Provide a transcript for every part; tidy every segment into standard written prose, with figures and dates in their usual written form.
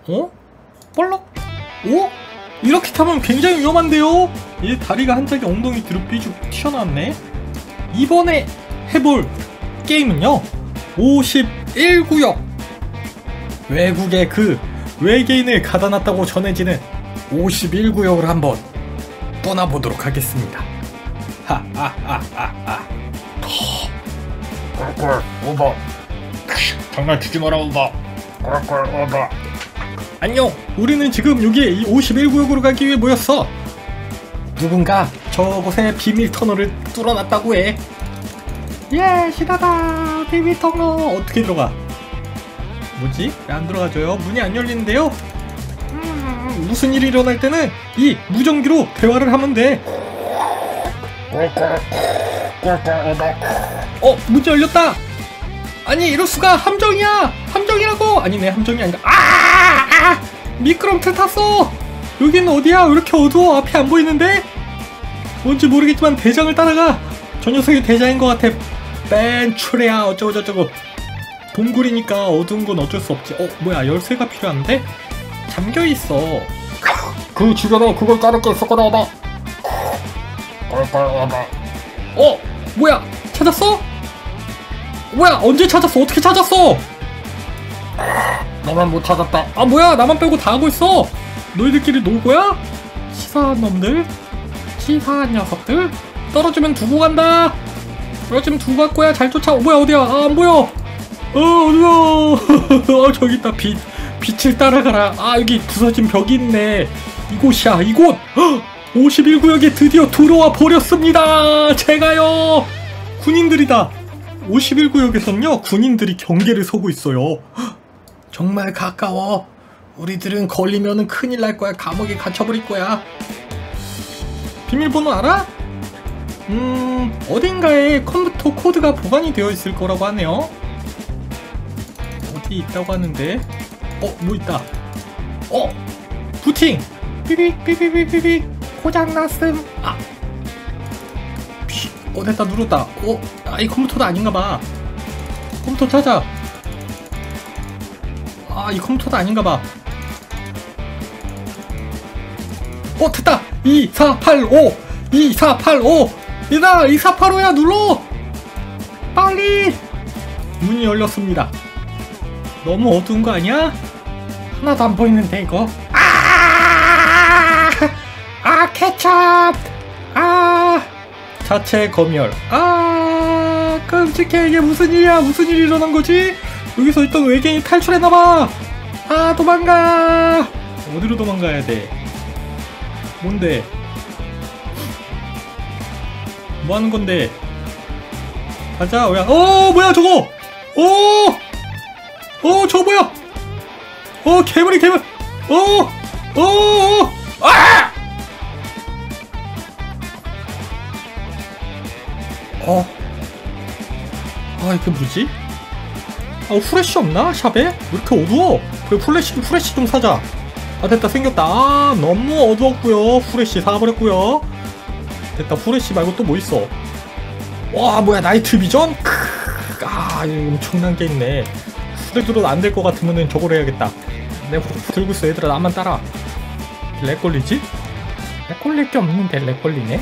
어? 볼록? 오? 이렇게 타면 굉장히 위험한데요? 얘 다리가 한 짝이 엉덩이 뒤로 삐죽 튀어나왔네. 이번에 해볼 게임은요 51구역, 외국의 그 외계인을 가다놨다고 전해지는 51구역을 한번 떠나보도록 하겠습니다. 하하하하하. 꿀꿀 오버. 장난치지 마라 오버. 꿀꿀 오버. 안녕, 우리는 지금 여기에 이 51구역으로 가기 위해 모였어. 누군가 저곳에 비밀 터널을 뚫어놨다고 해. 예, 신나다. 비밀 터널. 어떻게 들어가? 뭐지? 왜 안 들어가줘요? 문이 안 열리는데요? 무슨 일이 일어날 때는 이 무전기로 대화를 하면 돼. 문이 열렸다. 아니, 이럴 수가. 함정이야. 함정이라고. 아니네, 함정이 아니라. 미끄럼틀 탔어. 여기는 어디야? 왜 이렇게 어두워? 앞이 안 보이는데? 뭔지 모르겠지만 대장을 따라가. 저 녀석이 대장인 것 같아. 벤츄레야 어쩌고저쩌고. 동굴이니까 어두운 건 어쩔 수 없지. 뭐야, 열쇠가 필요한데? 잠겨있어. 그 주변에 그걸 자를 게 있을 거다. 뭐야, 찾았어? 뭐야, 언제 찾았어? 어떻게 찾았어? 나만 못 찾았다. 뭐야, 나만 빼고 다 하고 있어. 너희들끼리 놀 거야? 치사한 놈들, 치사한 녀석들. 떨어지면 두고 간다. 떨어지면 두고 갈 거야. 잘 쫓아. 뭐야, 어디야? 안 보여. 어디야? 저기 있다. 빛을 따라가라. 여기 부서진 벽이 있네. 이곳이야, 이곳. 51구역에 드디어 들어와 버렸습니다. 제가요. 군인들이다. 51구역에서는요 군인들이 경계를 서고 있어요. 정말 가까워. 우리들은 걸리면은 큰일 날 거야. 감옥에 갇혀버릴 거야. 비밀번호 알아? 어딘가에 컴퓨터 코드가 보관이 되어 있을 거라고 하네요. 어디 있다고 하는데? 뭐 있다. 부팅! 삐빅 고장났음. 됐다. 누르다. 이 컴퓨터도 아닌가봐. 컴퓨터 찾아. 이 컴퓨터도 아닌가봐. 됐다. 2485 2485 얘들아, 2485야. 눌러 빨리. 문이 열렸습니다. 너무 어두운 거 아니야? 하나도 안 보이는데 이거. 케첩. 자체 검열. 끔찍해. 이게 무슨 일이야? 무슨 일이 일어난 거지? 여기서 있던 외계인이 탈출했나봐. 도망가. 어디로 도망가야 돼? 뭔데? 뭐 하는 건데? 가자. 뭐야 저거? 저거 뭐야? 괴물. 이게 뭐지? 후레쉬 없나? 샵에? 왜 이렇게 어두워? 그래, 후레쉬 좀 사자. 됐다. 생겼다. 너무 어두웠고요. 후레쉬 사버렸고요. 됐다. 후레쉬 말고 또 뭐 있어? 뭐야, 나이트 비전? 이거 엄청난 게 있네. 후레드로 안 될 것 같으면은 저걸 해야겠다. 내가 들고 있어. 얘들아, 나만 따라. 렉 걸리지? 렉 걸릴 게 없는데 렉 걸리네?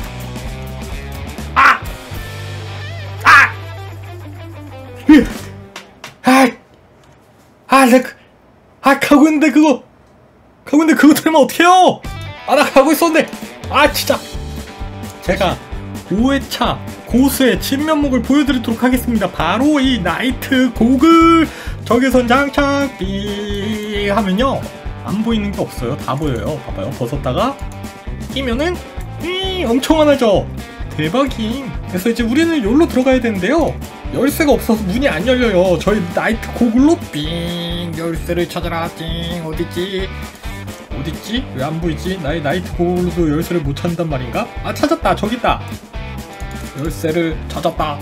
가고 있는데 그거 들으면 어떡해요? 나 가고 있었는데. 진짜. 제가 5회차 고수의 진면목을 보여드리도록 하겠습니다. 바로 이 나이트 고글. 적외선 장착 삐 하면요 안 보이는 게 없어요. 다 보여요. 봐봐요. 벗었다가 끼면은 엄청 환하죠. 대박임. 그래서 이제 우리는 여기로 들어가야 되는데요, 열쇠가 없어서 문이 안 열려요. 저희 나이트 고글로 삥 열쇠를 찾아라. 띵. 어딨지? 왜 안 보이지? 나의 나이트 고글로도 열쇠를 못 찾는단 말인가? 찾았다. 저기 있다. 열쇠를 찾았다.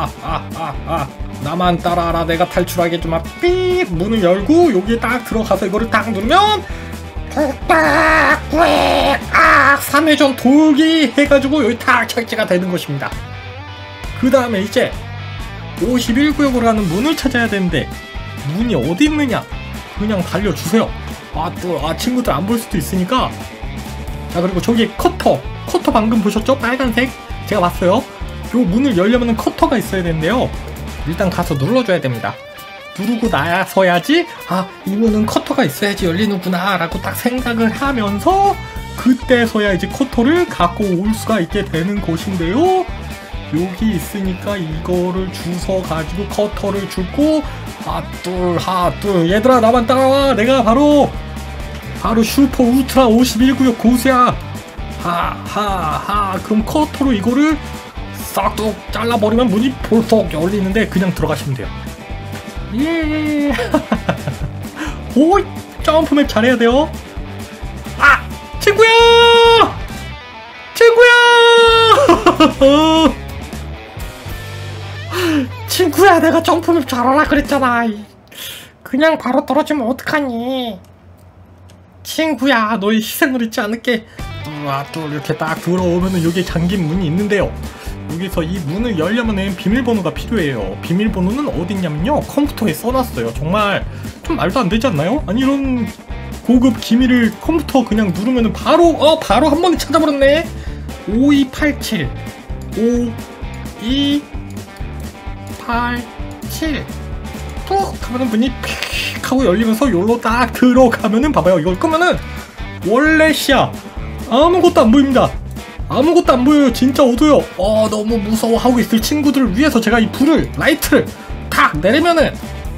나만 따라하라. 내가 탈출하게 좀. 삑. 문을 열고 여기에 딱 들어가서 이거를 딱 누르면 뚝딱 꾹 3회전 돌기 해가지고 여기 딱 착지가 되는 것입니다. 그 다음에 이제 51구역으로 하는 문을 찾아야 되는데 문이 어디 있느냐? 그냥 달려주세요. 또 친구들 안 볼 수도 있으니까. 자, 그리고 저기 커터 방금 보셨죠? 빨간색 제가 봤어요. 요 문을 열려면 커터가 있어야 되는데요. 일단 가서 눌러줘야 됩니다. 누르고 나서야지 이 문은 커터가 있어야지 열리는구나 라고 딱 생각을 하면서 그때서야 이제 커터를 갖고 올 수가 있게 되는 것인데요. 여기 있으니까 이거를 주워 가지고 커터를 주고 하둘 얘들아 나만 따라와. 내가 바로 슈퍼 울트라 51구역 고수야. 그럼 커터로 이거를 싹둑 잘라버리면 문이 볼썩 열리는데 그냥 들어가시면 돼요. 예. 오이 점프맵 잘해야 돼요. 친구야 친구야, 내가 점프맵 잘하라 그랬잖아. 그냥 바로 떨어지면 어떡하니. 친구야, 너의 희생을 잊지 않을게. 또 이렇게 딱 들어오면은 여기 잠긴 문이 있는데요. 여기서 이 문을 열려면은 비밀번호가 필요해요. 비밀번호는 어디 있냐면요, 컴퓨터에 써놨어요. 정말 좀 말도 안 되지 않나요? 아니, 이런 고급 기밀을 컴퓨터 그냥 누르면은 바로 한 번에 찾아버렸네. 5287 5287 툭 하면은 문이 픽 하고 열리면서 요로 딱 들어가면은 봐봐요. 이걸 끄면은 원래시야 아무것도 안 보입니다. 아무것도 안 보여요. 진짜 어두워요. 너무 무서워하고 있을 친구들을 위해서 제가 이 라이트를 탁 내리면은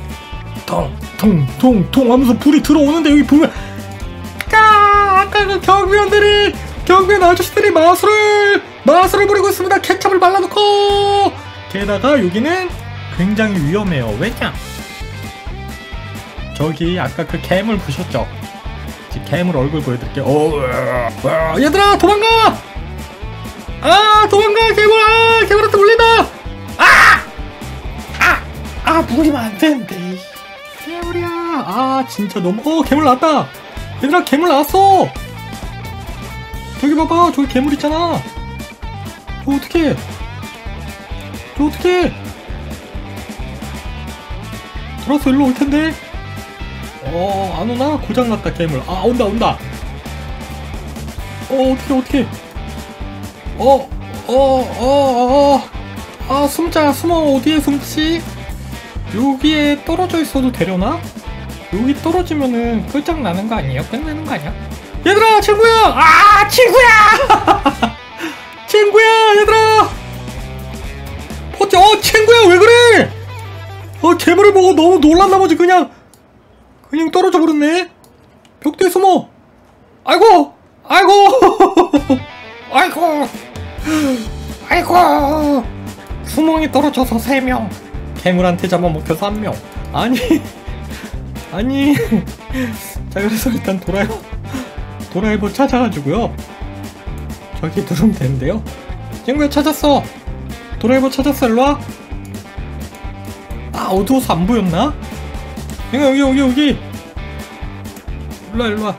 통 하면서 불이 들어오는데, 여기 보면 아까 그 경비원 아저씨들이 마술을 부리고 있습니다. 케첩을 발라놓고. 게다가 여기는 굉장히 위험해요. 왜냐? 저기 아까 그 괴물 보셨죠? 괴물 얼굴 보여드릴게요. 얘들아 도망가! 도망가 괴물한테 물린다! 물리면 안 되는데. 괴물이야. 진짜 너무 괴물 나왔다. 얘들아 괴물 나왔어. 저기 봐봐, 저기 괴물 있잖아. 저 어떡해. 돌아서 일로 올 텐데. 안 오나? 고장났다 괴물. 온다. 어떡해. 숨어. 어디에 숨지? 여기에 떨어져 있어도 되려나? 여기 떨어지면은 끝장나는 거 아니에요? 끝나는 거 아니야? 얘들아, 친구야! 친구야, 얘들아! 친구야, 왜 그래? 괴물을 보고 너무 놀란 나머지 그냥 떨어져 버렸네? 벽 뒤에 숨어! 아이고! 구멍이 떨어져서 3명, 괴물한테 잡아먹혀서 1명. 아니 자, 그래서 일단 도라이버 찾아가지고요, 저기 누르면 되는데요. 친구야, 찾았어. 도라이버 찾았어. 일로와. 어두워서 안 보였나? 여기 일로와.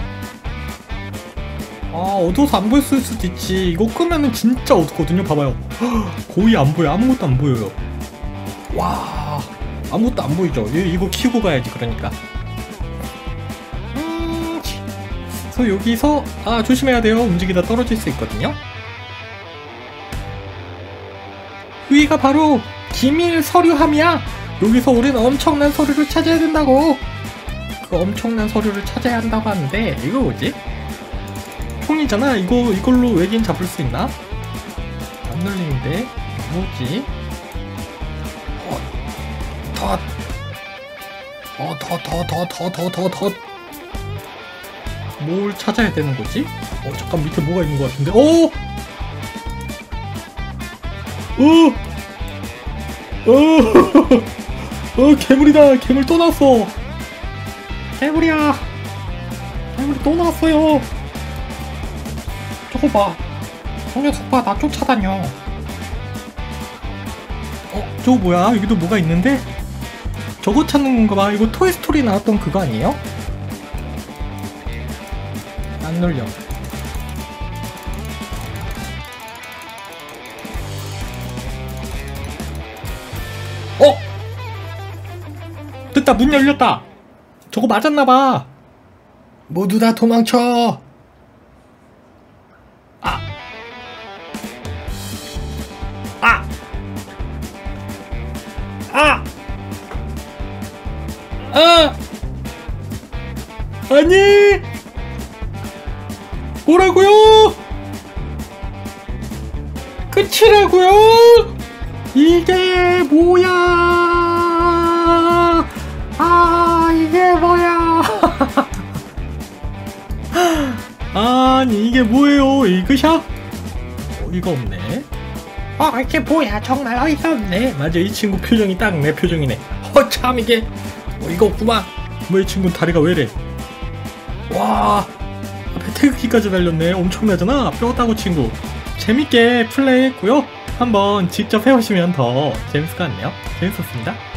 어두워서 안 보였을 수도 있지. 이거 끄면은 진짜 어둡거든요. 봐봐요. 거의 안 보여. 아무것도 안 보여요. 와, 아무것도 안 보이죠? 이거 키우고 가야지. 그러니까 그래서 여기서 조심해야 돼요. 움직이다 떨어질 수 있거든요. 여기가 바로 기밀 서류함이야. 여기서 우리는 엄청난 서류를 찾아야 된다고. 그 엄청난 서류를 찾아야 한다고 하는데, 이거 뭐지? 총이잖아. 이걸로 외계인 잡을 수 있나? 안 눌리는데 뭐지? 뭘 찾아야 되는 거지? 잠깐, 밑에 뭐가 있는 것 같은데? 괴물이다. 괴물 또 나왔어. 괴물이야. 괴물이 또 나왔어요. 저거 봐. 저 녀석 봐. 나 쫓아다녀. 저거 뭐야? 여기도 뭐가 있는데? 저거 찾는 건가 봐. 이거 토이스토리 나왔던 그거 아니에요? 안 눌려. 됐다. 문 열렸다. 저거 맞았나봐. 모두 다 도망쳐. 아! 아! 아! 아! 아니! 뭐라고요? 끝이라고요? 이게 뭐야? 아, 이게 뭐야? 아니, 이게 뭐예요? 이그샷? 어이가 없네. 이게 뭐야? 정말 어이가 없네. 맞아, 이 친구 표정이 딱 내 표정이네. 참, 이게 어이가 없구만. 뭐, 이 친구는 다리가 왜 이래? 와, 앞에 태극기까지 달렸네. 엄청나잖아. 뼈다구 친구. 재밌게 플레이했고요. 한번 직접 해보시면 더 재밌을 것 같네요. 재밌었습니다.